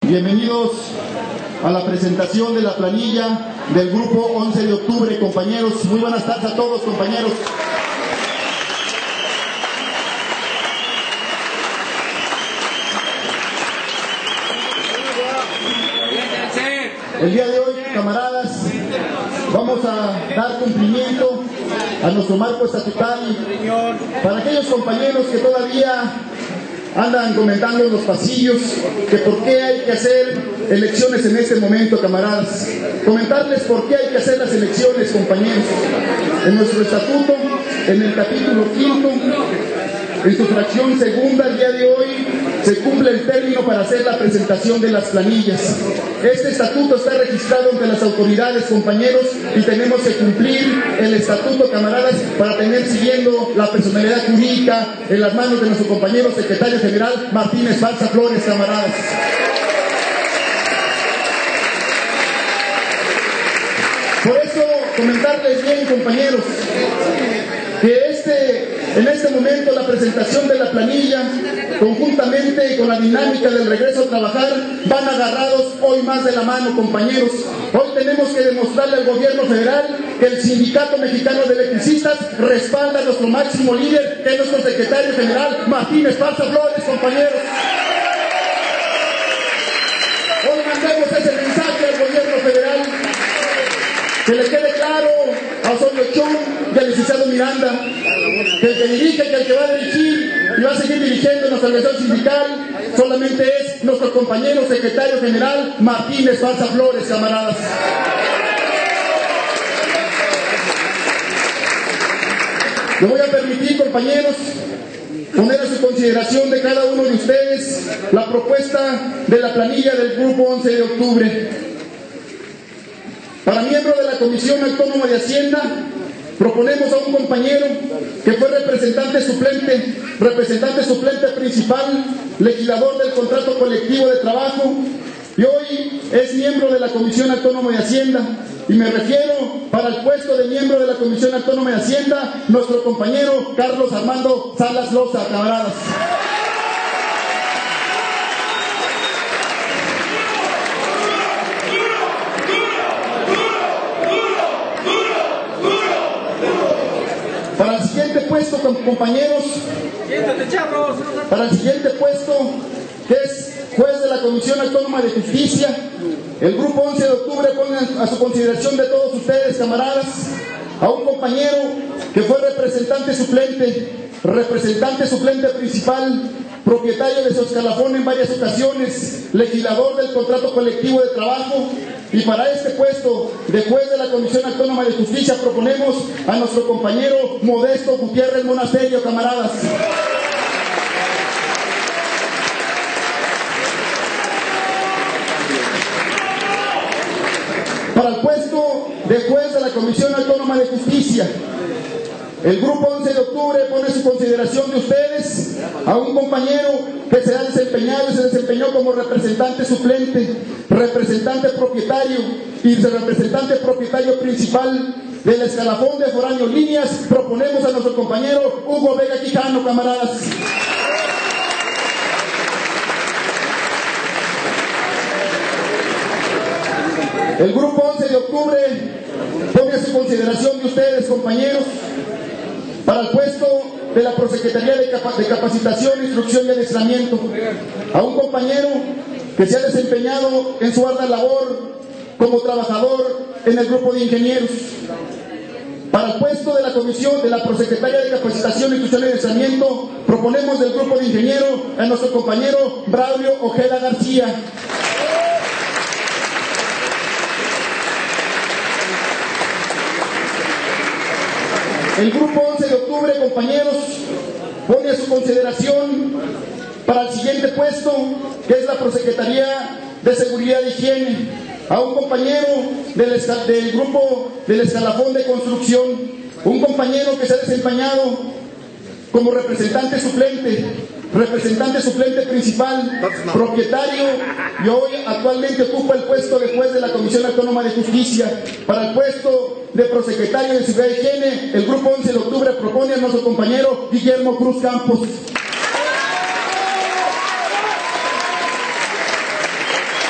Bienvenidos a la presentación de la planilla del Grupo 11 de Octubre, compañeros. Muy buenas tardes a todos, compañeros. El día de hoy, camaradas, vamos a dar cumplimiento a nuestro marco estatutario. Para aquellos compañeros que todavía andan comentando en los pasillos que por qué hay que hacer elecciones en este momento, camaradas. Comentarles por qué hay que hacer las elecciones, compañeros. En nuestro estatuto, en el capítulo 5, en su fracción segunda, el día de hoy se cumple el término para hacer la presentación de las planillas. Este estatuto está registrado ante las autoridades, compañeros, y tenemos que cumplir el estatuto, camaradas, para tener siguiendo la personalidad jurídica en las manos de nuestro compañero secretario general Martín Esparza Flores, camaradas. Por eso, comentarles bien, compañeros, que en este momento la presentación de la planilla, conjuntamente con la dinámica del regreso a trabajar, van agarrados hoy más de la mano, compañeros. Hoy tenemos que demostrarle al gobierno federal que el Sindicato Mexicano de Electricistas respalda a nuestro máximo líder, que es nuestro secretario general Martín Esparza Flores, compañeros. Hoy mandamos ese mensaje al gobierno federal, que le quede claro a Osorio Chong y al licenciado Miranda, que el que dirige, que el que va a dirigir y va a seguir dirigiendo nuestra organización sindical solamente es nuestro compañero secretario general Martín Esparza Flores, camaradas. Me voy a permitir, compañeros, poner a su consideración de cada uno de ustedes la propuesta de la planilla del Grupo 11 de Octubre. Para miembro de la Comisión Autónoma de Hacienda, proponemos a un compañero que fue representante suplente principal, legislador del contrato colectivo de trabajo, y hoy es miembro de la Comisión Autónoma de Hacienda. Y me refiero para el puesto de miembro de la Comisión Autónoma de Hacienda, nuestro compañero Carlos Armando Salas Loza, camaradas. Para el siguiente puesto, compañeros, para el siguiente puesto, que es juez de la Comisión Autónoma de Justicia, el Grupo 11 de Octubre pone a su consideración de todos ustedes, camaradas, a un compañero que fue representante suplente principal, propietario de su escalafón en varias ocasiones, legislador del contrato colectivo de trabajo. Y para este puesto de juez de la Comisión Autónoma de Justicia proponemos a nuestro compañero Modesto Gutiérrez Monasterio, camaradas. Para el puesto de juez de la Comisión Autónoma de Justicia, el Grupo 11 de Octubre pone a su consideración de ustedes a un compañero que se ha desempeñado y se desempeñó como representante suplente, representante propietario y representante propietario principal del escalafón de Foráneo Líneas. Proponemos a nuestro compañero Hugo Vega Quijano, camaradas. El Grupo 11 de Octubre pone a su consideración de ustedes, compañeros, para el puesto de la Prosecretaría de Capacitación, Instrucción y Adiestramiento, a un compañero que se ha desempeñado en su ardua labor como trabajador en el grupo de ingenieros. Para el puesto de la Comisión de la Prosecretaría de Capacitación, Instrucción y Adiestramiento, proponemos del grupo de ingenieros a nuestro compañero Braulio Ojeda García. El Grupo 11 de Octubre, compañeros, pone a su consideración para el siguiente puesto, que es la Prosecretaría de Seguridad e Higiene, a un compañero del grupo del escalafón de construcción, un compañero que se ha desempeñado como representante suplente principal, propietario, y hoy actualmente ocupa el puesto de juez de la Comisión Autónoma de Justicia. Para el puesto de prosecretario de Seguridad e Higiene, el Grupo 11 de Octubre propone a nuestro compañero Guillermo Cruz Campos.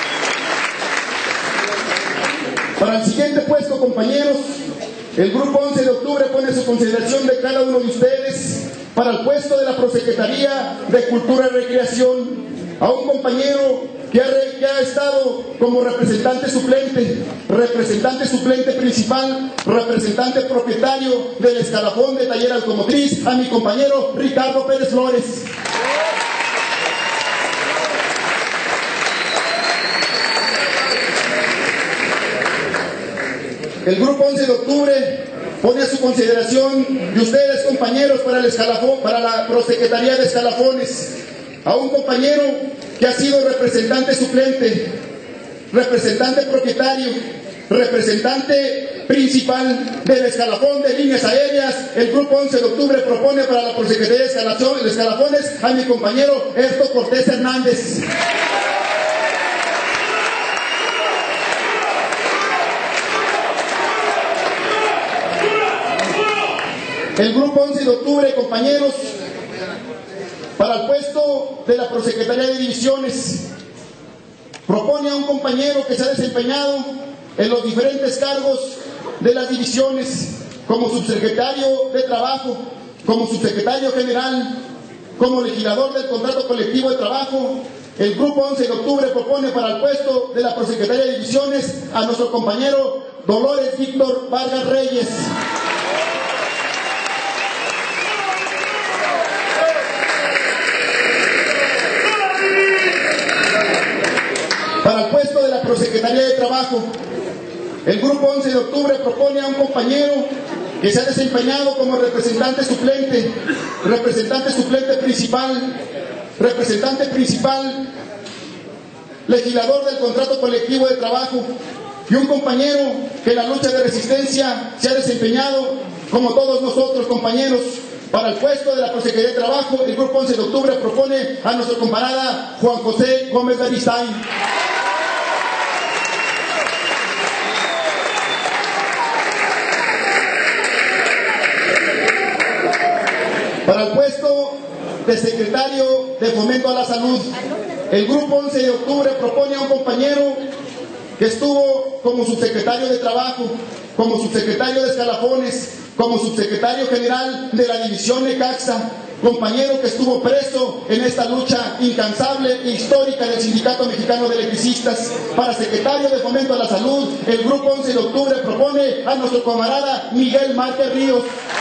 Para el siguiente puesto, compañeros, el Grupo 11 de Octubre pone a su consideración de cada uno de ustedes para el puesto de la Prosecretaría de Cultura y Recreación a un compañero que ha estado como representante suplente principal, representante propietario del escalafón de taller automotriz, a mi compañero Ricardo Pérez Flores. El Grupo 11 de Octubre pone a su consideración de ustedes, compañeros, para el escalafón, para la Prosecretaría de Escalafones, a un compañero que ha sido representante suplente, representante propietario, representante principal del escalafón de líneas aéreas. El Grupo 11 de Octubre propone para la Prosecretaría de Escalafones a mi compañero Erto Cortés Hernández. El Grupo 11 de Octubre, compañeros, para el puesto de la Prosecretaría de Divisiones, propone a un compañero que se ha desempeñado en los diferentes cargos de las divisiones, como subsecretario de Trabajo, como subsecretario general, como legislador del contrato colectivo de trabajo. El Grupo 11 de Octubre propone para el puesto de la Prosecretaría de Divisiones a nuestro compañero Dolores Víctor Vargas Reyes. Para el puesto de la Prosecretaría de Trabajo, el Grupo 11 de Octubre propone a un compañero que se ha desempeñado como representante suplente principal, legislador del contrato colectivo de trabajo, y un compañero que en la lucha de resistencia se ha desempeñado, como todos nosotros, compañeros. Para el puesto de la Prosecretaría de Trabajo, el Grupo 11 de Octubre propone a nuestro camarada Juan José Gómez Beristain. Para el puesto de secretario de Fomento a la Salud, el Grupo 11 de Octubre propone a un compañero que estuvo como subsecretario de Trabajo, como subsecretario de Escalafones, como subsecretario general de la División Necaxa, compañero que estuvo preso en esta lucha incansable e histórica del Sindicato Mexicano de Electricistas. Para secretario de Fomento a la Salud, el Grupo 11 de Octubre propone a nuestro camarada Miguel Márquez Ríos.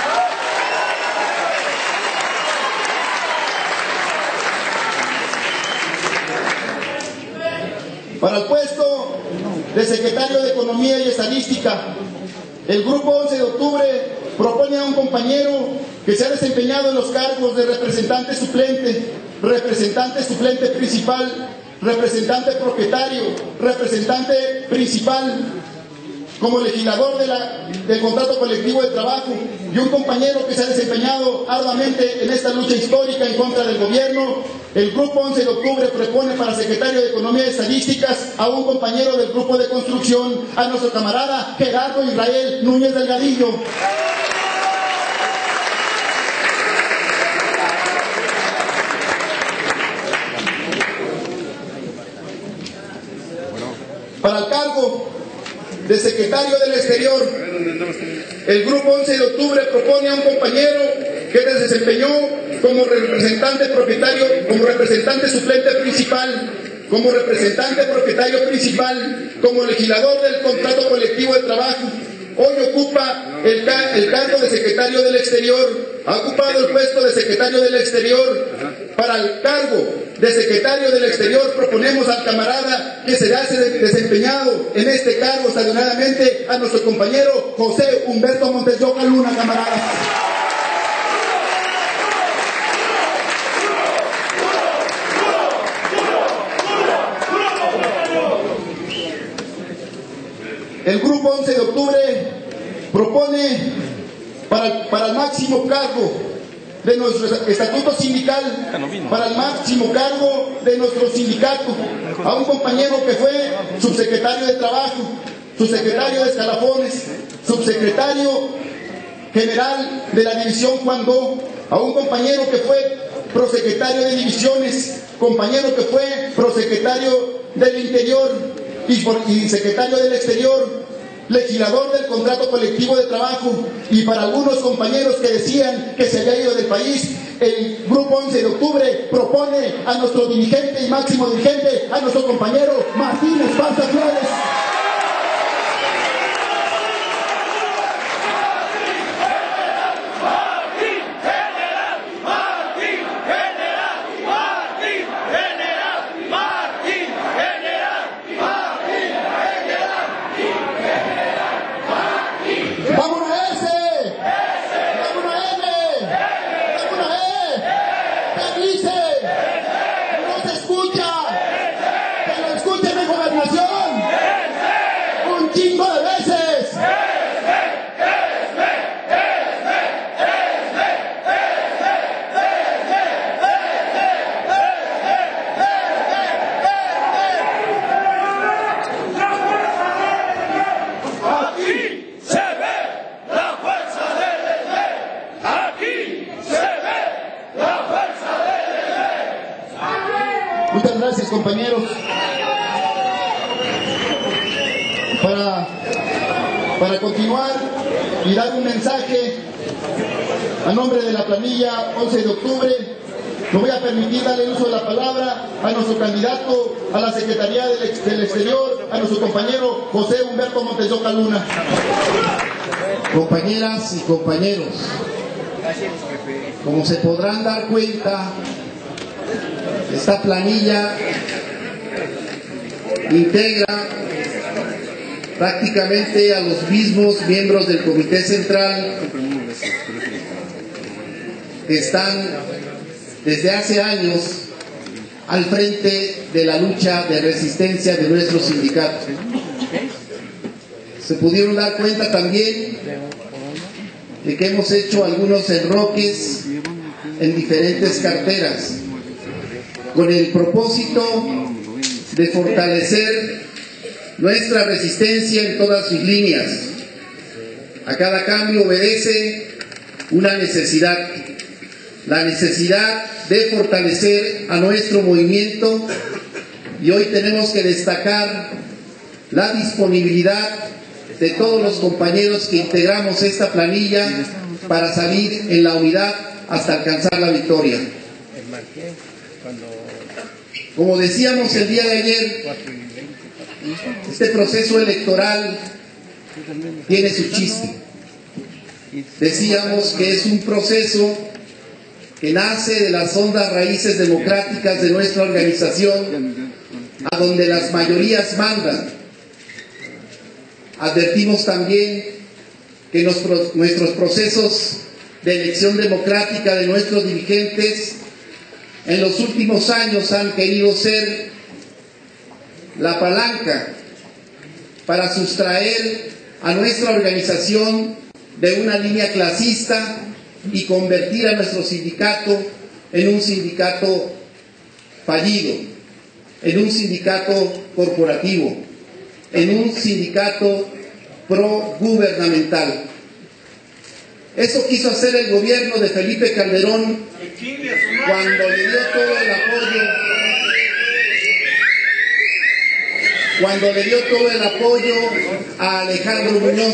Para el puesto de secretario de Economía y Estadística, el Grupo 11 de Octubre propone a un compañero que se ha desempeñado en los cargos de representante suplente principal, representante propietario, representante principal, como legislador del contrato colectivo de trabajo, y un compañero que se ha desempeñado arduamente en esta lucha histórica en contra del gobierno. El Grupo 11 de Octubre propone para secretario de Economía y Estadísticas a un compañero del Grupo de Construcción, a nuestro camarada Gerardo Israel Núñez Delgadillo. Para el cargo de secretario del Exterior, el Grupo 11 de Octubre propone a un compañero que se desempeñó como representante propietario, como representante suplente principal, como representante propietario principal, como legislador del contrato colectivo de trabajo. Hoy ocupa el cargo de secretario del Exterior, ha ocupado el puesto de secretario del Exterior. Para el cargo de secretario del Exterior proponemos al camarada que se ha desempeñado en este cargo estacionadamente a nuestro compañero José Humberto Montes de Oca Luna, camarada. El Grupo 11 de Octubre propone para el máximo cargo de nuestro estatuto sindical, para el máximo cargo de nuestro sindicato, a un compañero que fue subsecretario de Trabajo, subsecretario de Escalafones, subsecretario general de la División Juan Do, a un compañero que fue prosecretario de Divisiones, compañero que fue prosecretario del Interior y secretario del Exterior, legislador del contrato colectivo de trabajo, y para algunos compañeros que decían que se había ido del país, el Grupo 11 de Octubre propone a nuestro dirigente y máximo dirigente, a nuestro compañero Martín Esparza Flores. Muchas gracias, compañeros. Para continuar y dar un mensaje a nombre de la planilla 11 de octubre, me voy a permitir darle el uso de la palabra a nuestro candidato a la Secretaría del Exterior, a nuestro compañero José Humberto Montes de Oca Luna. Compañeras y compañeros, como se podrán dar cuenta, esta planilla integra prácticamente a los mismos miembros del Comité Central que están desde hace años al frente de la lucha de resistencia de nuestro sindicato. Se pudieron dar cuenta también de que hemos hecho algunos enroques en diferentes carteras con el propósito de fortalecer nuestra resistencia en todas sus líneas. A cada cambio obedece una necesidad, la necesidad de fortalecer a nuestro movimiento, y hoy tenemos que destacar la disponibilidad de todos los compañeros que integramos esta planilla para salir en la unidad hasta alcanzar la victoria. Como decíamos el día de ayer, este proceso electoral tiene su chiste. Decíamos que es un proceso que nace de las hondas raíces democráticas de nuestra organización, a donde las mayorías mandan. Advertimos también que nuestros procesos de elección democrática de nuestros dirigentes en los últimos años han querido ser la palanca para sustraer a nuestra organización de una línea clasista y convertir a nuestro sindicato en un sindicato fallido, en un sindicato corporativo, en un sindicato pro-gubernamental. Eso quiso hacer el gobierno de Felipe Calderón cuando le dio todo el apoyo, a Alejandro Muñoz.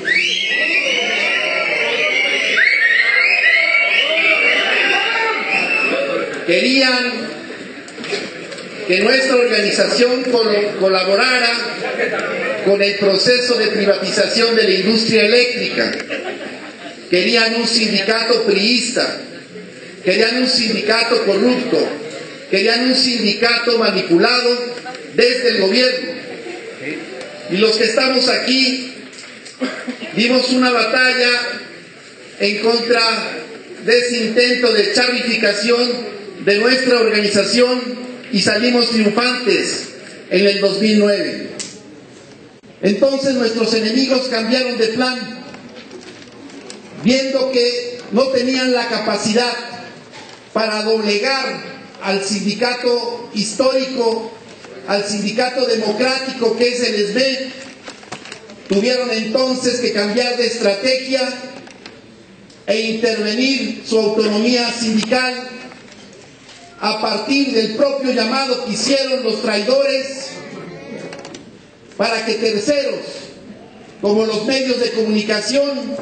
Querían que nuestra organización colaborara con el proceso de privatización de la industria eléctrica. Querían un sindicato priista, querían un sindicato corrupto, querían un sindicato manipulado desde el gobierno. Y los que estamos aquí dimos una batalla en contra de ese intento de charrificación de nuestra organización y salimos triunfantes en el 2009. Entonces nuestros enemigos cambiaron de plan, viendo que no tenían la capacidad para doblegar al sindicato histórico, al sindicato democrático que es el SB. Tuvieron entonces que cambiar de estrategia e intervenir su autonomía sindical a partir del propio llamado que hicieron los traidores para que terceros como los medios de comunicación,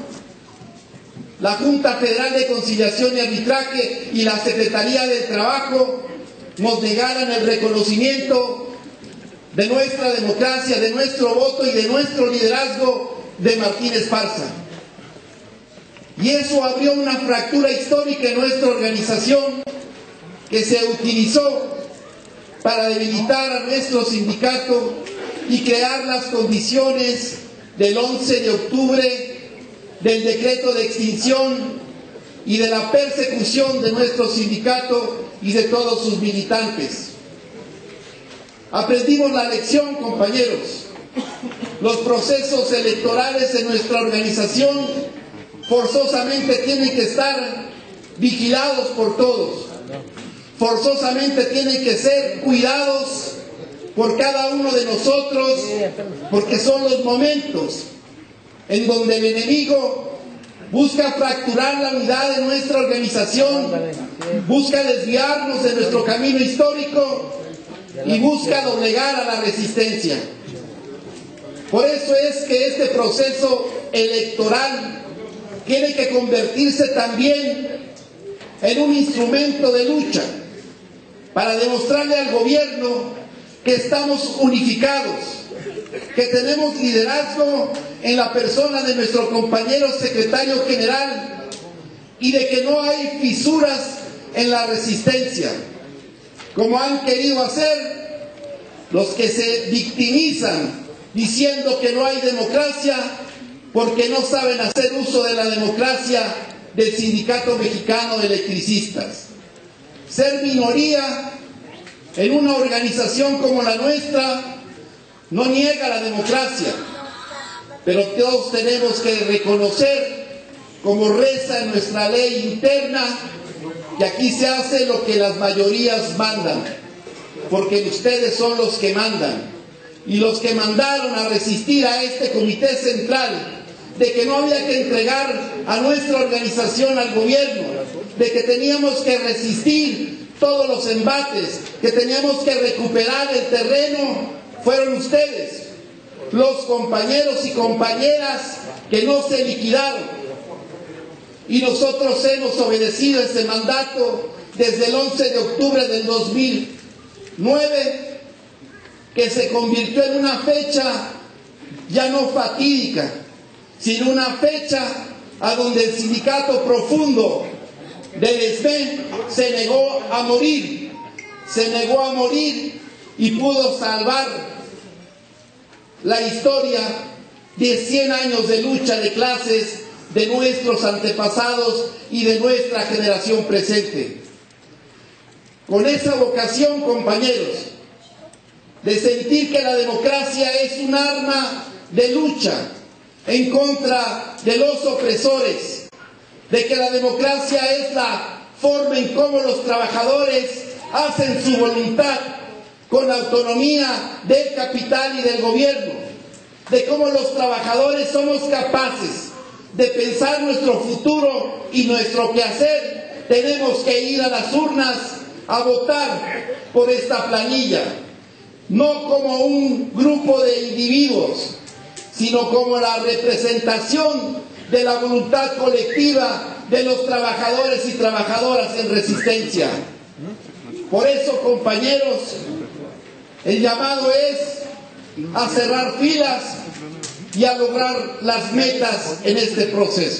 la Junta Federal de Conciliación y Arbitraje y la Secretaría del Trabajo nos negaran el reconocimiento de nuestra democracia, de nuestro voto y de nuestro liderazgo de Martín Esparza. Y eso abrió una fractura histórica en nuestra organización que se utilizó para debilitar a nuestro sindicato y crear las condiciones del 11 de octubre, del decreto de extinción y de la persecución de nuestro sindicato y de todos sus militantes. Aprendimos la lección, compañeros. Los procesos electorales en nuestra organización forzosamente tienen que estar vigilados por todos. Forzosamente tienen que ser cuidados por cada uno de nosotros, porque son los momentos en donde el enemigo busca fracturar la unidad de nuestra organización, busca desviarnos de nuestro camino histórico y busca doblegar a la resistencia. Por eso es que este proceso electoral tiene que convertirse también en un instrumento de lucha para demostrarle al gobierno que estamos unificados, que tenemos liderazgo en la persona de nuestro compañero secretario general y de que no hay fisuras en la resistencia, como han querido hacer los que se victimizan diciendo que no hay democracia porque no saben hacer uso de la democracia del Sindicato Mexicano de Electricistas. Ser minoría en una organización como la nuestra no niega la democracia, pero todos tenemos que reconocer, como reza en nuestra ley interna, que aquí se hace lo que las mayorías mandan, porque ustedes son los que mandan, y los que mandaron a resistir a este comité central, de que no había que entregar a nuestra organización al gobierno, de que teníamos que resistir todos los embates, que teníamos que recuperar el terreno, fueron ustedes, los compañeros y compañeras que no se liquidaron. Y nosotros hemos obedecido ese mandato desde el 11 de octubre del 2009, que se convirtió en una fecha ya no fatídica, sino una fecha a donde el sindicato profundo del SME se negó a morir y pudo salvar la historia de 100 años de lucha de clases de nuestros antepasados y de nuestra generación presente. Con esa vocación, compañeros, de sentir que la democracia es un arma de lucha en contra de los opresores, de que la democracia es la forma en cómo los trabajadores hacen su voluntad con autonomía del capital y del gobierno, de cómo los trabajadores somos capaces de pensar nuestro futuro y nuestro quehacer. Tenemos que ir a las urnas a votar por esta planilla, no como un grupo de individuos, sino como la representación de la voluntad colectiva de los trabajadores y trabajadoras en resistencia. Por eso, compañeros, el llamado es a cerrar filas y a lograr las metas en este proceso.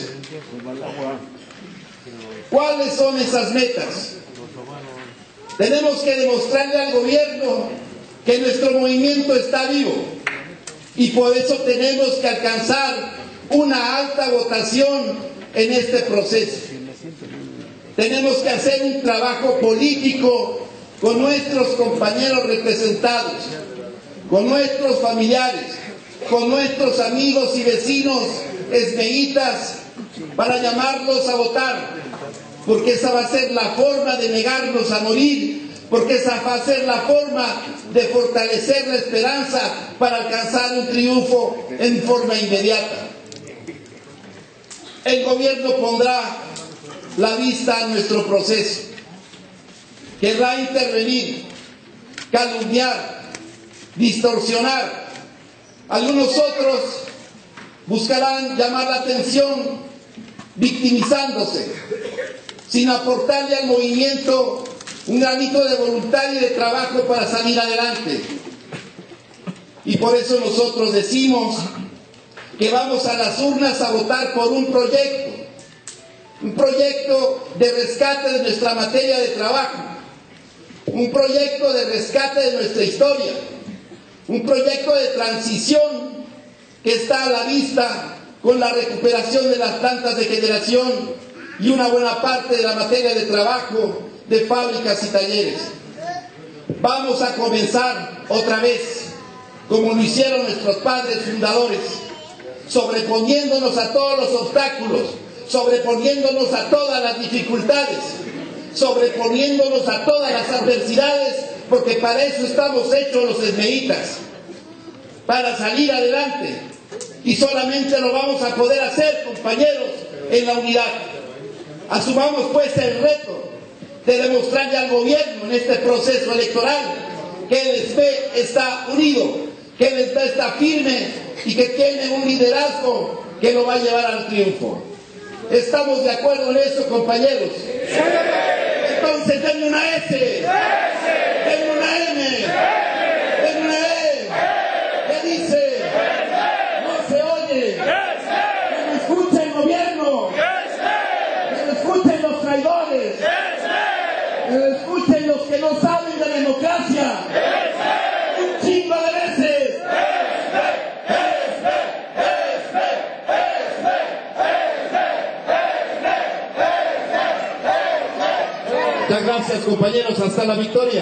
¿Cuáles son esas metas? Tenemos que demostrarle al gobierno que nuestro movimiento está vivo, y por eso tenemos que alcanzar una alta votación en este proceso. Tenemos que hacer un trabajo político con nuestros compañeros representados, con nuestros familiares, con nuestros amigos y vecinos esmeitas, para llamarlos a votar, porque esa va a ser la forma de negarnos a morir, porque esa va a ser la forma de fortalecer la esperanza para alcanzar un triunfo en forma inmediata. El gobierno pondrá la vista a nuestro proceso, querrá intervenir, calumniar, distorsionar. Algunos otros buscarán llamar la atención, victimizándose, sin aportarle al movimiento un granito de voluntad y de trabajo para salir adelante. Y por eso nosotros decimos que vamos a las urnas a votar por un proyecto de rescate de nuestra materia de trabajo, un proyecto de rescate de nuestra historia, un proyecto de transición que está a la vista con la recuperación de las plantas de generación y una buena parte de la materia de trabajo de fábricas y talleres. Vamos a comenzar otra vez, como lo hicieron nuestros padres fundadores, sobreponiéndonos a todos los obstáculos, sobreponiéndonos a todas las dificultades, sobreponiéndonos a todas las adversidades, porque para eso estamos hechos los esmeritas, para salir adelante. Y solamente lo vamos a poder hacer, compañeros, en la unidad. Asumamos pues el reto de demostrarle al gobierno en este proceso electoral que el SP está unido, que el SP está firme y que tiene un liderazgo que lo va a llevar al triunfo. ¿Estamos de acuerdo en eso, compañeros? ¡Sí! Entonces denme una S, denme una M, denme una E. ¿Qué dice? No se oye. Que me escuche el gobierno, que me escuchen los traidores, que me escuchen los que no saben de democracia. Un chingo de veces. Muchas gracias, compañeros, hasta la victoria.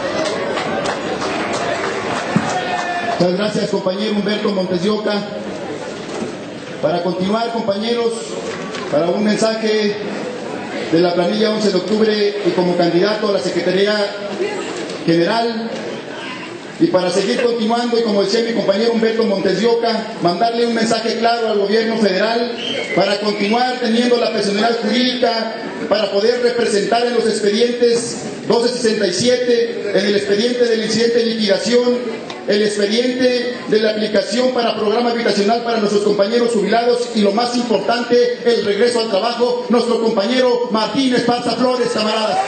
Muchas gracias, compañero Humberto Montes de Oca. Para continuar, compañeros, para un mensaje de la planilla 11 de octubre y como candidato a la Secretaría General, y para seguir continuando, y como decía mi compañero Humberto Montes de Oca, mandarle un mensaje claro al gobierno federal para continuar teniendo la personalidad jurídica para poder representar en los expedientes 1267, en el expediente del incidente de liquidación, el expediente de la aplicación para programa habitacional para nuestros compañeros jubilados y lo más importante, el regreso al trabajo, nuestro compañero Martín Esparza Flores, camaradas.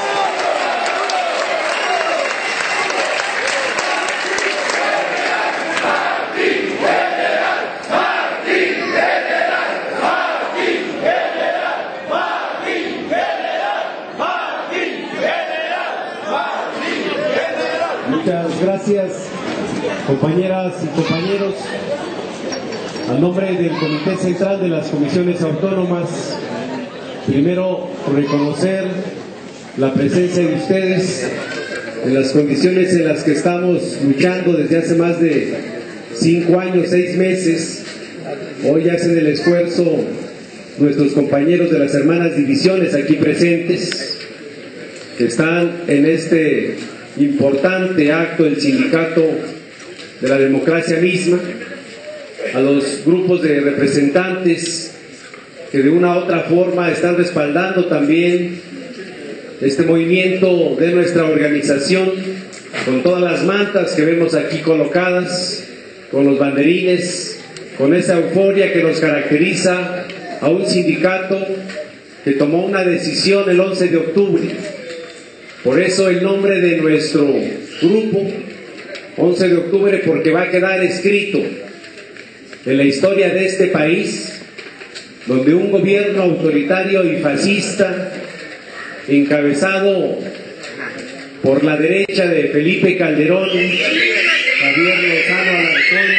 Muchas gracias, compañeras y compañeros. A nombre del Comité Central de las Comisiones Autónomas, primero reconocer la presencia de ustedes en las condiciones en las que estamos luchando desde hace más de 5 años, 6 meses. Hoy hacen el esfuerzo nuestros compañeros de las hermanas divisiones aquí presentes, que están en este importante acto del sindicato de la democracia misma, a los grupos de representantes que de una u otra forma están respaldando también este movimiento de nuestra organización, con todas las mantas que vemos aquí colocadas, con los banderines, con esa euforia que nos caracteriza a un sindicato que tomó una decisión el 11 de octubre. Por eso el nombre de nuestro grupo, 11 de octubre, porque va a quedar escrito en la historia de este país, donde un gobierno autoritario y fascista, encabezado por la derecha de Felipe Calderón, Javier Lozano Alarcón,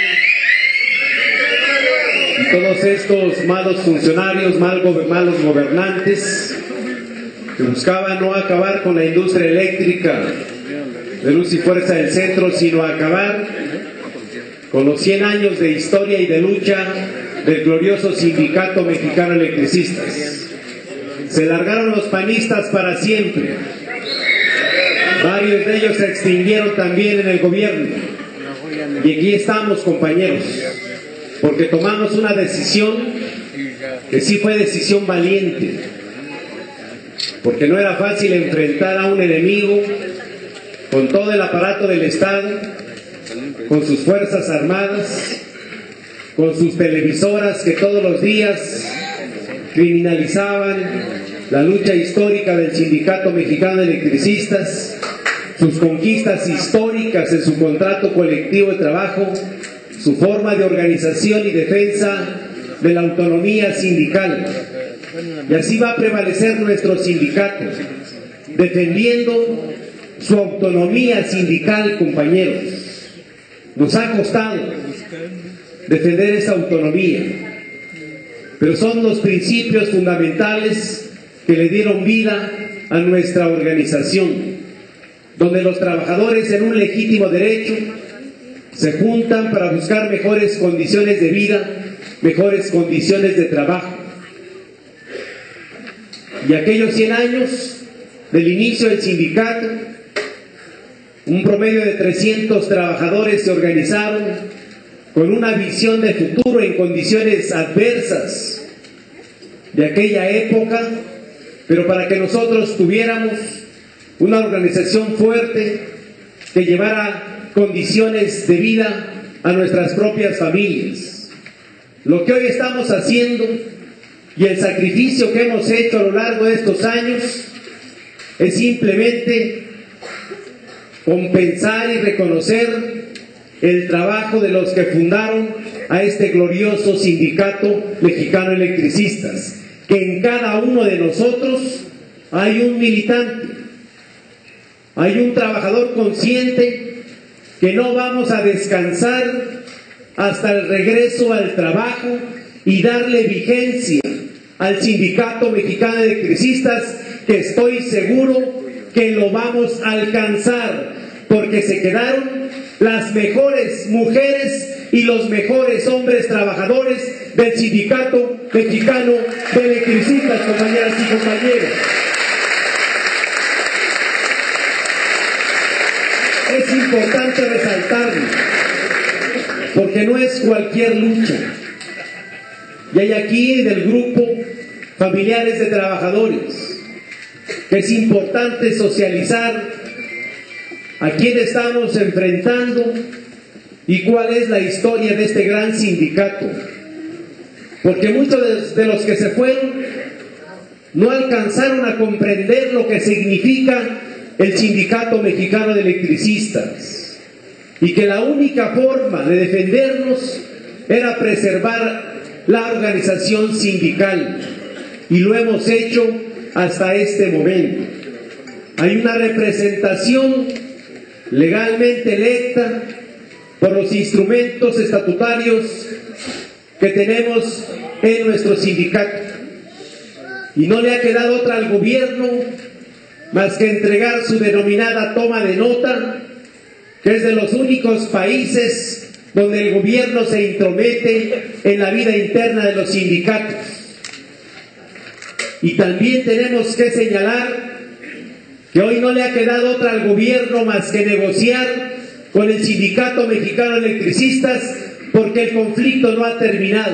y todos estos malos funcionarios, malos gobernantes, que buscaban no acabar con la industria eléctrica de Luz y Fuerza del Centro, sino acabar con los 100 años de historia y de lucha del glorioso Sindicato Mexicano Electricistas. Se largaron los panistas para siempre. Varios de ellos se extinguieron también en el gobierno. Y aquí estamos, compañeros, porque tomamos una decisión que sí fue decisión valiente, porque no era fácil enfrentar a un enemigo con todo el aparato del Estado, con sus fuerzas armadas, con sus televisoras que todos los días criminalizaban la lucha histórica del Sindicato Mexicano de Electricistas, sus conquistas históricas en su contrato colectivo de trabajo, su forma de organización y defensa de la autonomía sindical. Y así va a prevalecer nuestro sindicato, defendiendo su autonomía sindical, compañeros. Nos ha costado defender esa autonomía, pero son los principios fundamentales que le dieron vida a nuestra organización, donde los trabajadores en un legítimo derecho se juntan para buscar mejores condiciones de vida, mejores condiciones de trabajo. Y aquellos 100 años del inicio del sindicato, un promedio de 300 trabajadores se organizaron con una visión de futuro en condiciones adversas de aquella época, pero para que nosotros tuviéramos una organización fuerte que llevara condiciones de vida a nuestras propias familias. Lo que hoy estamos haciendo y el sacrificio que hemos hecho a lo largo de estos años es simplemente compensar y reconocer el trabajo de los que fundaron a este glorioso Sindicato Mexicano de Electricistas, que en cada uno de nosotros hay un militante, hay un trabajador consciente que no vamos a descansar hasta el regreso al trabajo y darle vigencia al Sindicato Mexicano de Electricistas, que estoy seguro que lo vamos a alcanzar, porque se quedaron las mejores mujeres y los mejores hombres trabajadores del Sindicato Mexicano de Electricistas, compañeras y compañeros. Es importante resaltarlo, porque no es cualquier lucha. Y hay aquí en el grupo familiares de trabajadores que es importante socializar a quién estamos enfrentando y cuál es la historia de este gran sindicato, porque muchos de los que se fueron no alcanzaron a comprender lo que significa el Sindicato Mexicano de Electricistas, y que la única forma de defendernos era preservar la organización sindical, y lo hemos hecho hasta este momento. Hay una representación legalmente electa por los instrumentos estatutarios que tenemos en nuestro sindicato, y no le ha quedado otra al gobierno más que entregar su denominada toma de nota, que es de los únicos países donde el gobierno se intromete en la vida interna de los sindicatos. Y también tenemos que señalar que hoy no le ha quedado otra al gobierno más que negociar con el Sindicato Mexicano de Electricistas, porque el conflicto no ha terminado.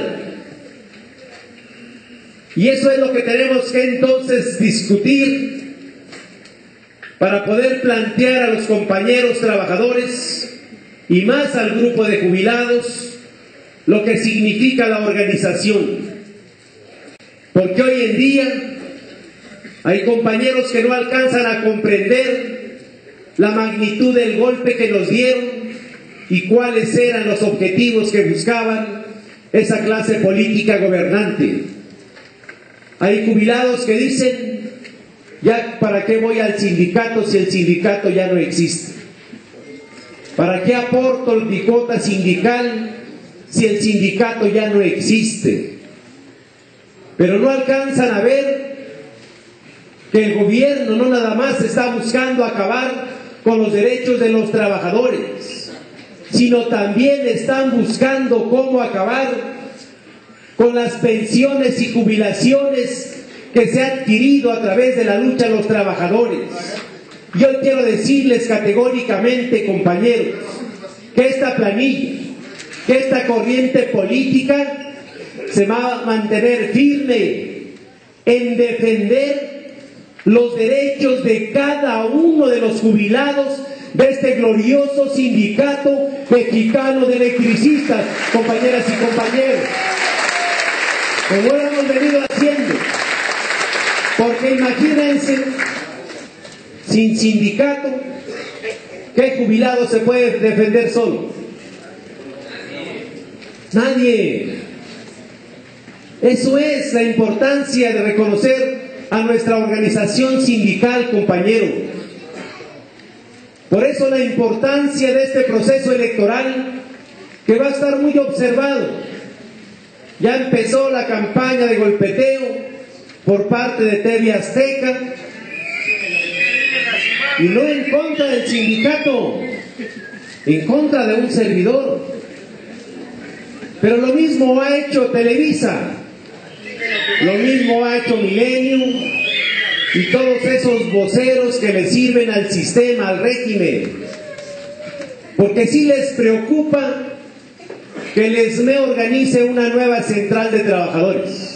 Y eso es lo que tenemos que entonces discutir para poder plantear a los compañeros trabajadores y más al grupo de jubilados lo que significa la organización. Porque hoy en día hay compañeros que no alcanzan a comprender la magnitud del golpe que nos dieron y cuáles eran los objetivos que buscaban esa clase política gobernante. Hay jubilados que dicen: ya, ¿para qué voy al sindicato si el sindicato ya no existe? ¿Para qué aporto mi cuota sindical si el sindicato ya no existe? Pero no alcanzan a ver que el gobierno no nada más está buscando acabar con los derechos de los trabajadores, sino también están buscando cómo acabar con las pensiones y jubilaciones que se ha adquirido a través de la lucha de los trabajadores. Y hoy quiero decirles categóricamente, compañeros, que esta planilla, que esta corriente política se va a mantener firme en defender los derechos de cada uno de los jubilados de este glorioso sindicato mexicano de electricistas, compañeras y compañeros, como lo hemos venido haciendo. Porque imagínense, sin sindicato, ¿qué jubilado se puede defender solo? Nadie. Eso es la importancia de reconocer a nuestra organización sindical, compañero. Por eso la importancia de este proceso electoral, que va a estar muy observado. Ya empezó la campaña de golpeteo por parte de TV Azteca, y no en contra del sindicato, en contra de un servidor. Pero lo mismo ha hecho Televisa, lo mismo ha hecho Milenio y todos esos voceros que le sirven al sistema, al régimen, porque sí les preocupa que el ESME organice una nueva central de trabajadores.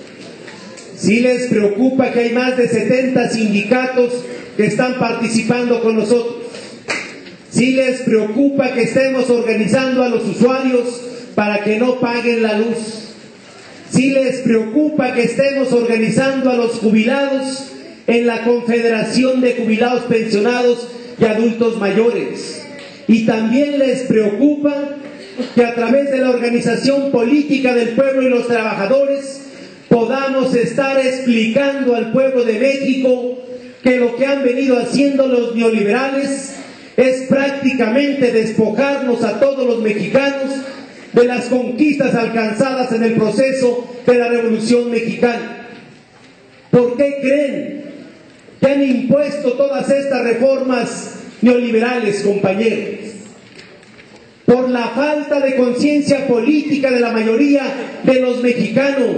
Sí les preocupa que hay más de 70 sindicatos que están participando con nosotros. Sí les preocupa que estemos organizando a los usuarios para que no paguen la luz. Sí les preocupa que estemos organizando a los jubilados en la Confederación de Jubilados Pensionados y Adultos Mayores. Y también les preocupa que a través de la organización política del pueblo y los trabajadores podamos estar explicando al pueblo de México que lo que han venido haciendo los neoliberales es prácticamente despojarnos a todos los mexicanos de las conquistas alcanzadas en el proceso de la Revolución Mexicana. ¿Por qué creen que han impuesto todas estas reformas neoliberales, compañeros? Por la falta de conciencia política de la mayoría de los mexicanos.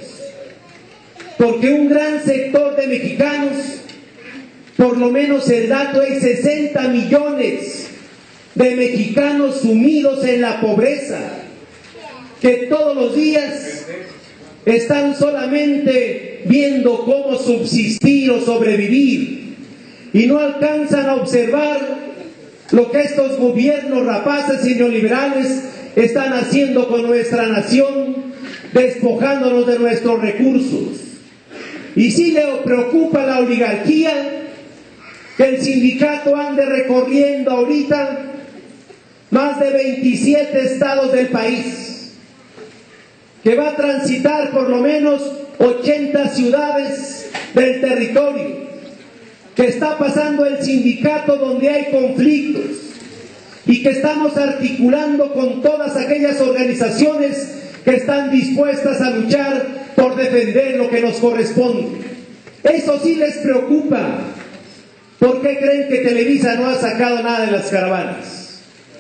Porque un gran sector de mexicanos, por lo menos el dato es 60 millones de mexicanos sumidos en la pobreza, que todos los días están solamente viendo cómo subsistir o sobrevivir y no alcanzan a observar lo que estos gobiernos rapaces y neoliberales están haciendo con nuestra nación, despojándonos de nuestros recursos. Y si le preocupa a la oligarquía que el sindicato ande recorriendo ahorita más de 27 estados del país, que va a transitar por lo menos 80 ciudades del territorio, que está pasando el sindicato donde hay conflictos y que estamos articulando con todas aquellas organizaciones que están dispuestas a luchar por defender lo que nos corresponde. Eso sí les preocupa. ¿Por qué creen que Televisa no ha sacado nada de las caravanas?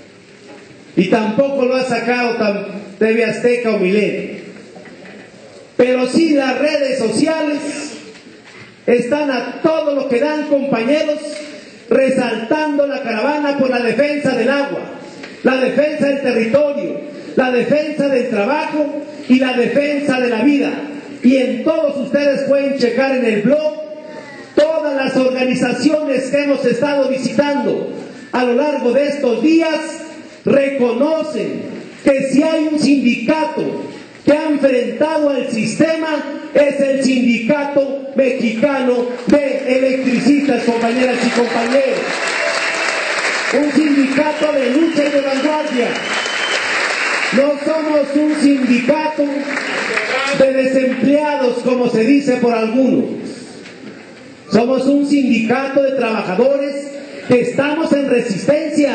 Y tampoco lo ha sacado TV Azteca o Milenio. Pero sí las redes sociales están a todo lo que dan, compañeros, resaltando la caravana por la defensa del agua, la defensa del territorio, la defensa del trabajo y la defensa de la vida. Y en todos ustedes pueden checar en el blog todas las organizaciones que hemos estado visitando a lo largo de estos días reconocen que si hay un sindicato que ha enfrentado al sistema es el Sindicato Mexicano de Electricistas, compañeras y compañeros. Un sindicato de lucha y de vanguardia. No somos un sindicato de desempleados, como se dice por algunos. Somos un sindicato de trabajadores que estamos en resistencia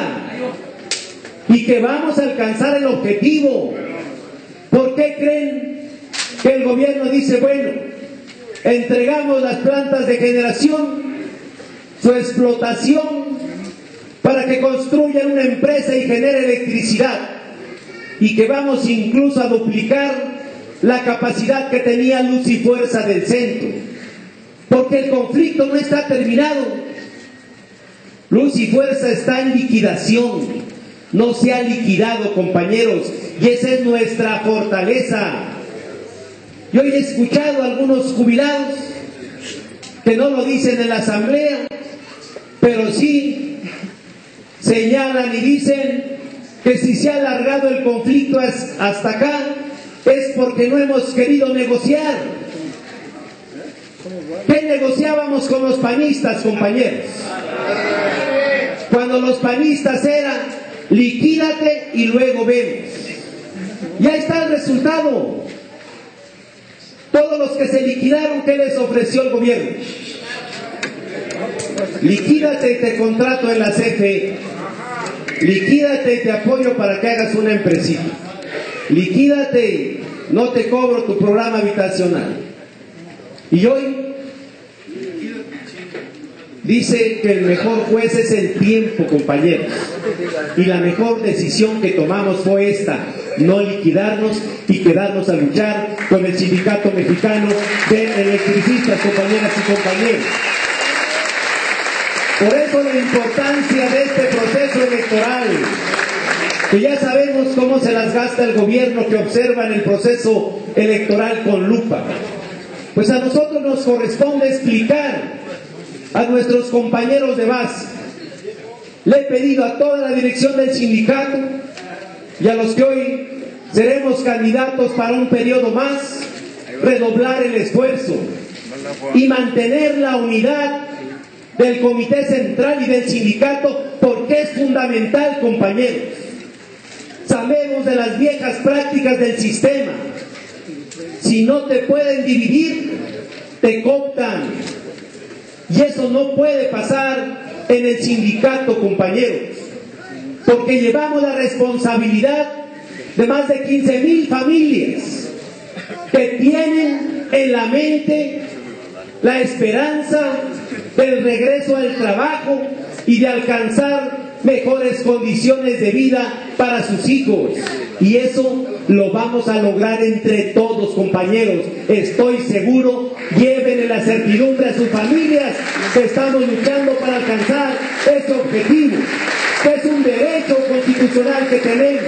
y que vamos a alcanzar el objetivo. ¿Por qué creen que el gobierno dice, bueno, entregamos las plantas de generación, su explotación, para que construyan una empresa y genere electricidad, y que vamos incluso a duplicar la capacidad que tenía Luz y Fuerza del centro? Porque el conflicto no está terminado. Luz y Fuerza está en liquidación, no se ha liquidado, compañeros, y esa es nuestra fortaleza. Yo he escuchado a algunos jubilados que no lo dicen en la asamblea, pero sí señalan y dicen que si se ha alargado el conflicto hasta acá es porque no hemos querido negociar. ¿Qué negociábamos con los panistas, compañeros? Cuando los panistas eran liquídate y luego vemos. Ya está el resultado. Todos los que se liquidaron, ¿qué les ofreció el gobierno? Liquídate y te contrato en la CFE. Liquídate y te apoyo para que hagas una empresita. Liquídate, no te cobro tu programa habitacional. Y hoy dice que el mejor juez es el tiempo, compañeros. Y la mejor decisión que tomamos fue esta: no liquidarnos y quedarnos a luchar con el Sindicato Mexicano de Electricistas, compañeras y compañeros. Por eso la importancia de este proceso electoral, que ya sabemos cómo se las gasta el gobierno que observa en el proceso electoral con lupa. Pues a nosotros nos corresponde explicar a nuestros compañeros de base. Le he pedido a toda la dirección del sindicato y a los que hoy seremos candidatos para un periodo más, redoblar el esfuerzo y mantener la unidad del Comité Central y del sindicato, porque es fundamental, compañeros. Sabemos de las viejas prácticas del sistema. Si no te pueden dividir, te cooptan. Y eso no puede pasar en el sindicato, compañeros, porque llevamos la responsabilidad de más de 15,000 familias que tienen en la mente la esperanza del regreso al trabajo y de alcanzar mejores condiciones de vida para sus hijos. Y eso lo vamos a lograr entre todos, compañeros. Estoy seguro. Llévenle la certidumbre a sus familias que estamos luchando para alcanzar ese objetivo, que es un derecho constitucional que tenemos.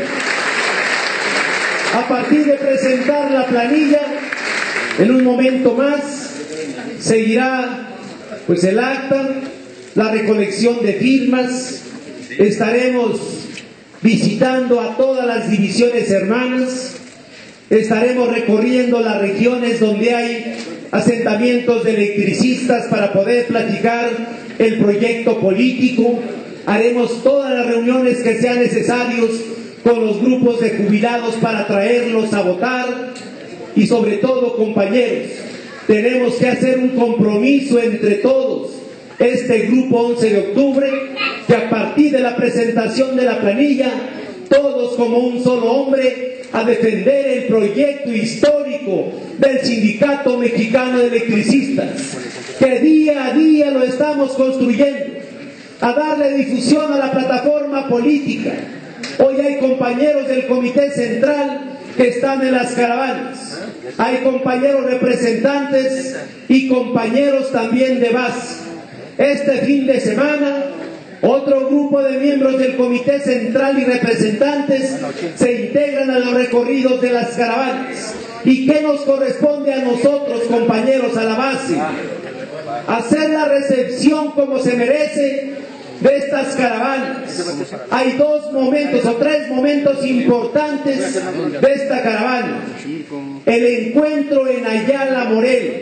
A partir de presentar la planilla, en un momento más seguirá pues el acta, la recolección de firmas. Estaremos visitando a todas las divisiones hermanas, estaremos recorriendo las regiones donde hay asentamientos de electricistas para poder platicar el proyecto político. Haremos todas las reuniones que sean necesarios con los grupos de jubilados para traerlos a votar. Y sobre todo, compañeros, tenemos que hacer un compromiso entre todos, este grupo 11 de octubre, que a partir de la presentación de la planilla, todos como un solo hombre, a defender el proyecto histórico del Sindicato Mexicano de Electricistas, que día a día lo estamos construyendo, a darle difusión a la plataforma política. Hoy hay compañeros del Comité Central que están en las caravanas, hay compañeros representantes y compañeros también de base. Este fin de semana, otro grupo de miembros del Comité Central y representantes se integran a los recorridos de las caravanas. ¿Y qué nos corresponde a nosotros, compañeros, a la base? Hacer la recepción como se merece de estas caravanas. Hay dos momentos o tres momentos importantes de esta caravana. El encuentro en Ayala, Morelos.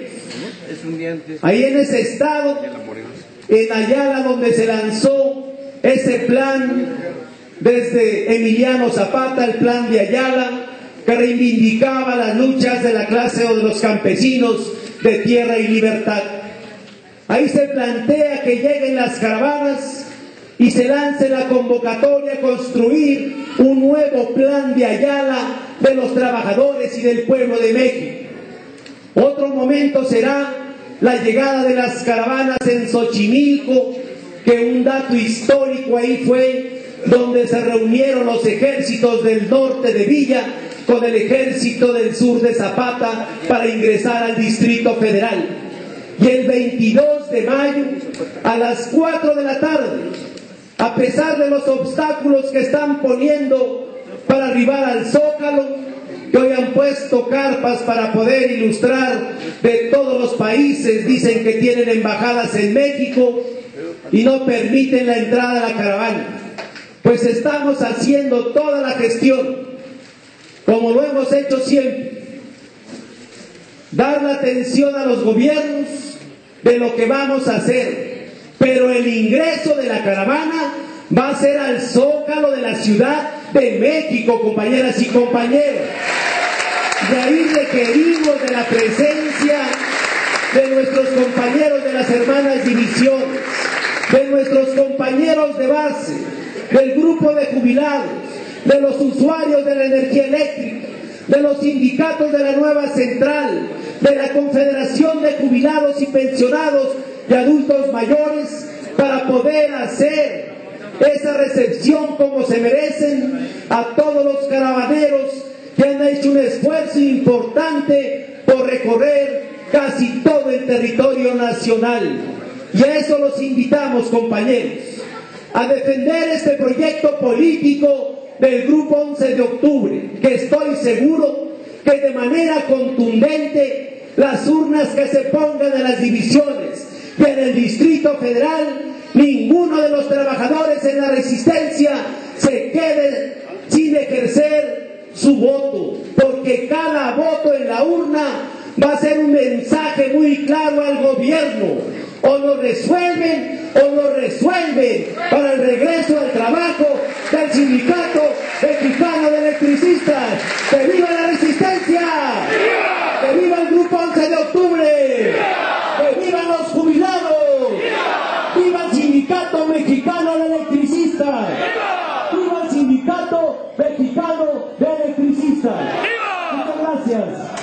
Ahí en ese estado, en Ayala, donde se lanzó ese plan desde Emiliano Zapata, el plan de Ayala, que reivindicaba las luchas de la clase o de los campesinos de tierra y libertad. Ahí se plantea que lleguen las caravanas y se lance la convocatoria a construir un nuevo plan de Ayala de los trabajadores y del pueblo de México. Otro momento será la llegada de las caravanas en Xochimilco, que un dato histórico ahí fue donde se reunieron los ejércitos del norte de Villa con el ejército del sur de Zapata para ingresar al Distrito Federal. Y el 22 de mayo, a las 4 de la tarde, a pesar de los obstáculos que están poniendo para arribar al Zócalo, que hoy han puesto carpas para poder ilustrar de todos los países, dicen que tienen embajadas en México y no permiten la entrada a la caravana. pues estamos haciendo toda la gestión, como lo hemos hecho siempre, dar la atención a los gobiernos de lo que vamos a hacer, pero el ingreso de la caravana va a ser al Zócalo de la Ciudad de México, compañeras y compañeros. De ahí requerimos de la presencia de nuestros compañeros de las hermanas divisiones, de nuestros compañeros de base, del grupo de jubilados, de los usuarios de la energía eléctrica, de los sindicatos de la nueva central, de la Confederación de Jubilados y Pensionados de Adultos Mayores, para poder hacer esa recepción como se merecen a todos los caravaneros que han hecho un esfuerzo importante por recorrer casi todo el territorio nacional. Y a eso los invitamos, compañeros, a defender este proyecto político del Grupo 11 de Octubre, que estoy seguro que de manera contundente las urnas que se pongan en las divisiones y en el Distrito Federal, ninguno de los trabajadores en la resistencia se quede sin ejercer su voto, porque cada voto en la urna va a ser un mensaje muy claro al gobierno: o lo resuelven o lo resuelven, para el regreso al trabajo del Sindicato Mexicano de Electricistas. ¡Que viva la resistencia! ¡Que viva el Grupo 11 de Octubre! ¡Que vivan los jubilados! ¡Viva el Sindicato Mexicano de Electricistas! ¡Viva el Sindicato Mexicano de Electricistas! Muchas gracias.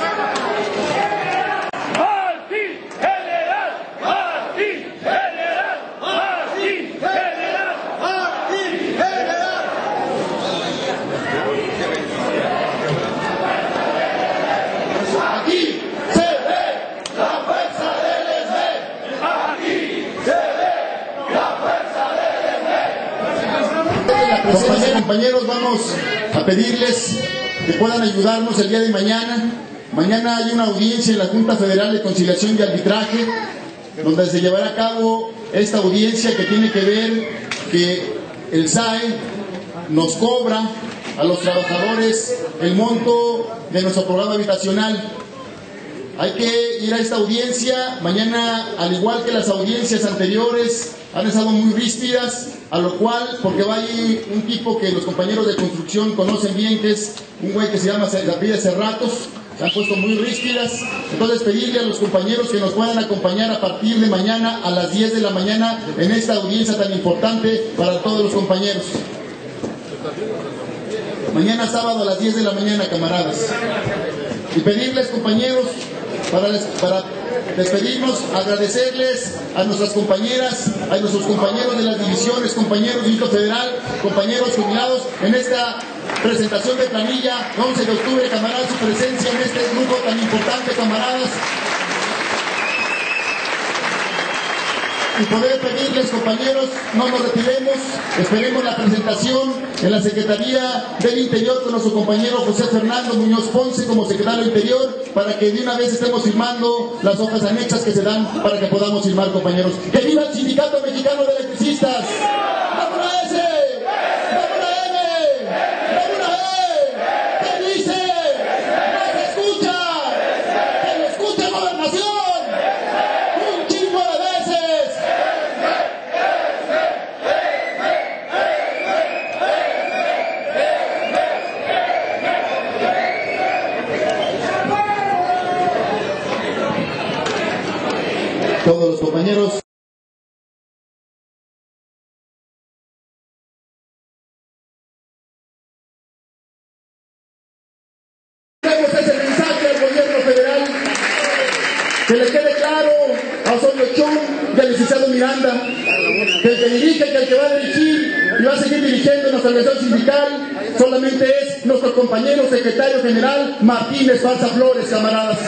Compañeros, vamos a pedirles que puedan ayudarnos el día de mañana. Mañana hay una audiencia en la Junta Federal de Conciliación y Arbitraje, donde se llevará a cabo esta audiencia que tiene que ver que el SAE nos cobra a los trabajadores el monto de nuestro programa habitacional. Hay que ir a esta audiencia. Mañana, al igual que las audiencias anteriores, han estado muy ríspidas, a lo cual, porque va ahí un tipo que los compañeros de construcción conocen bien, que es un güey que se llama David Cerratos, se han puesto muy ríspidas. Entonces, pedirle a los compañeros que nos puedan acompañar a partir de mañana a las 10 de la mañana en esta audiencia tan importante para todos los compañeros. Mañana sábado a las 10 de la mañana, camaradas. Y pedirles, compañeros, para despedirnos, agradecerles a nuestras compañeras, a nuestros compañeros de las divisiones, compañeros del Distrito Federal, compañeros jubilados, en esta presentación de planilla 11 de octubre, camaradas, su presencia en este grupo tan importante, camaradas. Y poder pedirles, compañeros, no nos retiremos, esperemos la presentación en la Secretaría del Interior con nuestro compañero José Fernando Muñoz Ponce como secretario del Interior, para que de una vez estemos firmando las hojas anexas que se dan para que podamos firmar, compañeros. ¡Que viva el Sindicato Mexicano de Electricistas! ¡Vamos a ese! ¡Vamos a M! ¡Vamos a E! ¿Qué dice? ¡No se escucha! ¡Que lo escuche Gobernación! ¡Un chingo de veces! Todos los compañeros. Ese mensaje al gobierno federal, que le quede claro a Osorio Chong y al licenciado Miranda, que el que dirige, que el que va a dirigir y va a seguir dirigiendo nuestra organización sindical solamente es nuestro compañero secretario general Martínez Balsa Flores, camaradas.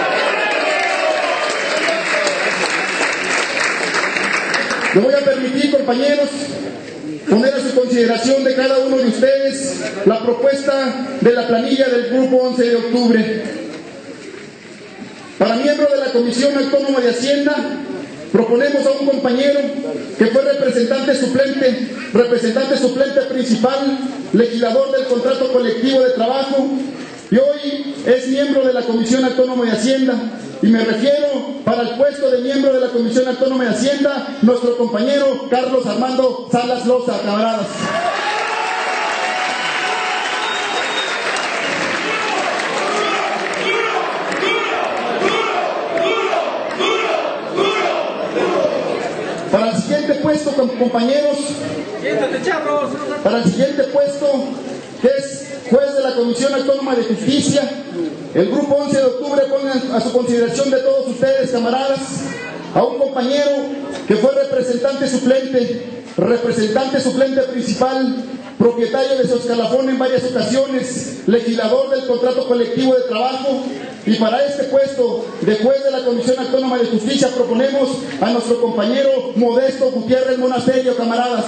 Me voy a permitir, compañeros, poner a su consideración de cada uno de ustedes la propuesta de la planilla del Grupo 11 de Octubre. Para miembro de la Comisión Autónoma de Hacienda, proponemos a un compañero que fue representante suplente principal, legislador del contrato colectivo de trabajo, y hoy es miembro de la Comisión Autónoma de Hacienda. Y me refiero para el puesto de miembro de la Comisión Autónoma de Hacienda, nuestro compañero Carlos Armando Salas Loza, camaradas. Para el siguiente puesto, compañeros, para el siguiente puesto, que es juez de la Comisión Autónoma de Justicia, el Grupo 11 de Octubre pone a su consideración de todos ustedes, camaradas, a un compañero que fue representante suplente principal, propietario de su escalafón en varias ocasiones, legislador del contrato colectivo de trabajo. Y para este puesto de juez de la Comisión Autónoma de Justicia proponemos a nuestro compañero Modesto Gutiérrez Monasterio, camaradas.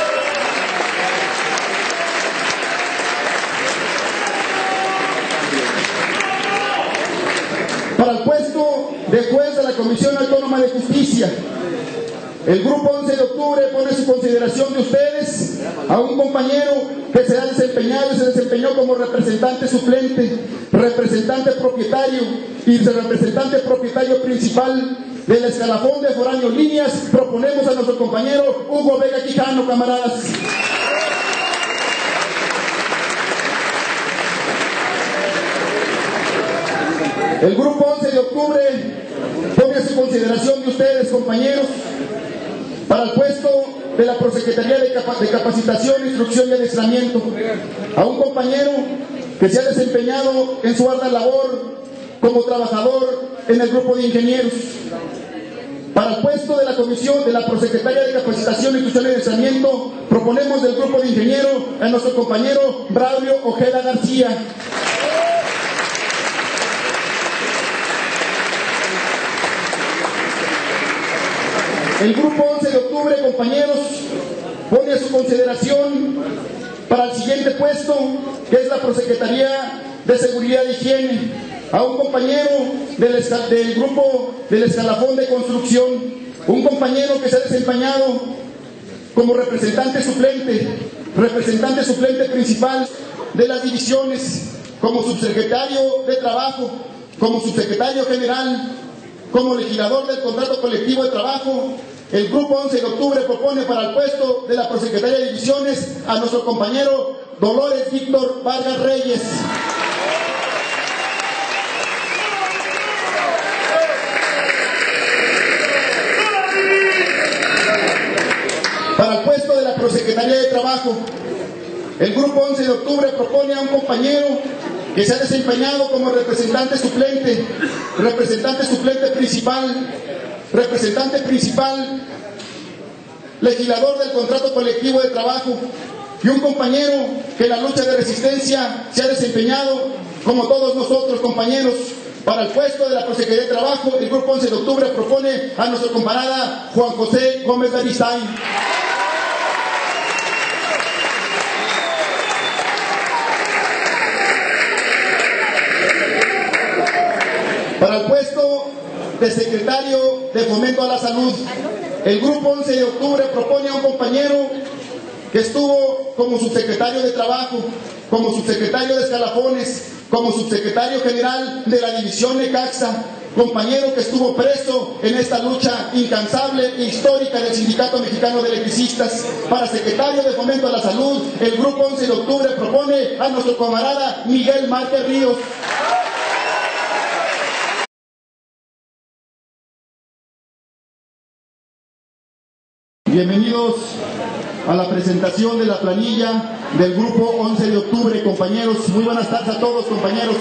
Para el puesto de juez de la Comisión Autónoma de Justicia, el Grupo 11 de Octubre pone a su consideración de ustedes a un compañero que se desempeñó como representante suplente, representante propietario y representante propietario principal del escalafón de Foráneo Líneas. Proponemos a nuestro compañero Hugo Vega Quijano, camaradas. El Grupo 11 de Octubre pone a su consideración de ustedes, compañeros, para el puesto de la Prosecretaría de Capacitación, Instrucción y Adiestramiento, a un compañero que se ha desempeñado en su ardua labor como trabajador en el grupo de ingenieros. Para el puesto de la Comisión de la Prosecretaría de Capacitación, Instrucción y Adiestramiento, proponemos del grupo de ingenieros a nuestro compañero Braulio Ojeda García. El Grupo 11 de Octubre, compañeros, pone a su consideración para el siguiente puesto, que es la Prosecretaría de Seguridad e Higiene, a un compañero del grupo del escalafón de construcción, un compañero que se ha desempeñado como representante suplente principal de las divisiones, como subsecretario de Trabajo, como subsecretario general, como legislador del contrato colectivo de trabajo. El Grupo 11 de Octubre propone para el puesto de la Prosecretaría de Divisiones a nuestro compañero Dolores Víctor Vargas Reyes. Para el puesto de la Prosecretaría de Trabajo, el Grupo 11 de Octubre propone a un compañero que se ha desempeñado como representante suplente principal, legislador del contrato colectivo de trabajo, y un compañero que en la lucha de resistencia se ha desempeñado, como todos nosotros, compañeros. Para el puesto de la Prosecretaría de Trabajo, el Grupo 11 de Octubre propone a nuestro camarada Juan José Gómez Beristain. Para el puesto de secretario de Fomento a la Salud, el Grupo 11 de Octubre propone a un compañero que estuvo como subsecretario de Trabajo, como subsecretario de Escalafones, como subsecretario general de la División Necaxa, compañero que estuvo preso en esta lucha incansable e histórica del Sindicato Mexicano de Electricistas. Para secretario de Fomento a la Salud, el Grupo 11 de Octubre propone a nuestro camarada Miguel Márquez Ríos. Bienvenidos a la presentación de la planilla del Grupo 11 de Octubre, compañeros. Muy buenas tardes a todos, compañeros.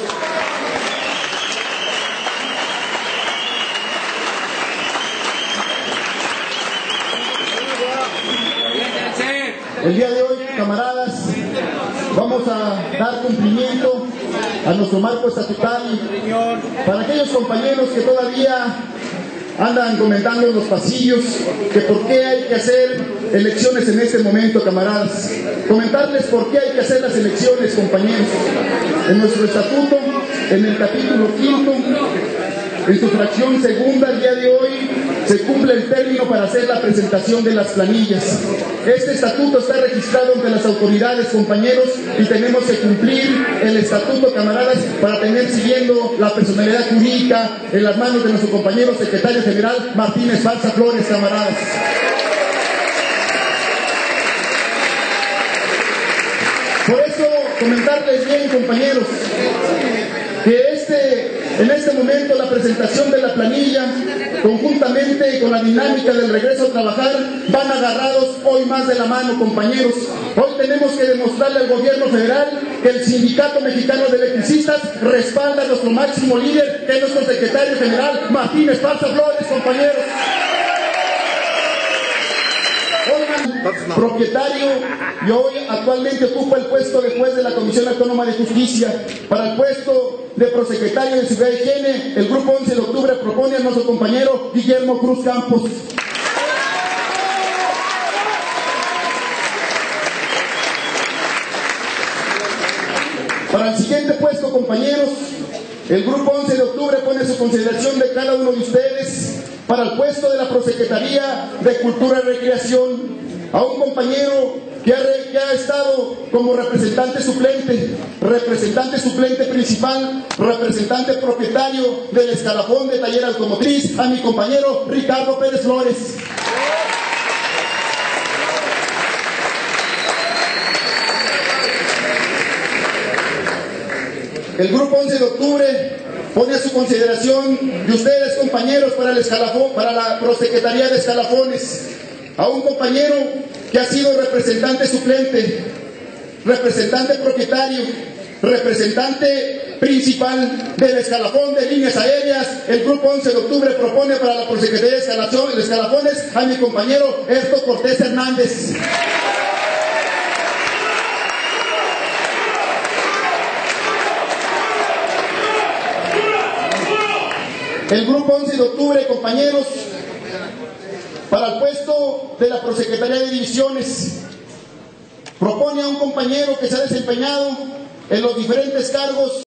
El día de hoy, camaradas, vamos a dar cumplimiento a nuestro marco estatutario. Para aquellos compañeros que todavía andan comentando en los pasillos que por qué hay que hacer elecciones en este momento, camaradas. Comentarles por qué hay que hacer las elecciones, compañeros. En nuestro estatuto, en el capítulo 5, en su fracción segunda, el día de hoy se cumple el término para hacer la presentación de las planillas. Este estatuto está registrado ante las autoridades, compañeros, y tenemos que cumplir el estatuto, camaradas, para tener siguiendo la personalidad jurídica en las manos de nuestro compañero secretario general Martín Esparza Flores, camaradas. Por eso, comentarles bien, compañeros, que en este momento la presentación de la planilla, conjuntamente con la dinámica del regreso a trabajar, van agarrados hoy más de la mano, compañeros. Hoy tenemos que demostrarle al gobierno federal que el Sindicato Mexicano de Electricistas respalda a nuestro máximo líder, que es nuestro secretario general Martín Esparza Flores, compañeros. Propietario y hoy actualmente ocupa el puesto de juez de la Comisión Autónoma de Justicia. Para el puesto de prosecretario de Seguridad y Higiene, el Grupo 11 de Octubre propone a nuestro compañero Guillermo Cruz Campos. Para el siguiente puesto, compañeros, el Grupo 11 de Octubre pone a su consideración de cada uno de ustedes para el puesto de la Prosecretaría de Cultura y Recreación a un compañero que ha estado como representante suplente principal, representante propietario del escalafón de taller automotriz, a mi compañero Ricardo Pérez Flores. El Grupo 11 de Octubre pone a su consideración de ustedes, compañeros, para el escalafón, para la Prosecretaría de Escalafones, a un compañero que ha sido representante suplente, representante propietario, representante principal del escalafón de líneas aéreas. El Grupo 11 de Octubre propone para la Prosecretaría de Escalafones a mi compañero Erto Cortés Hernández. El Grupo 11 de Octubre, compañeros, para el puesto de la Prosecretaría de Divisiones, propone a un compañero que se ha desempeñado en los diferentes cargos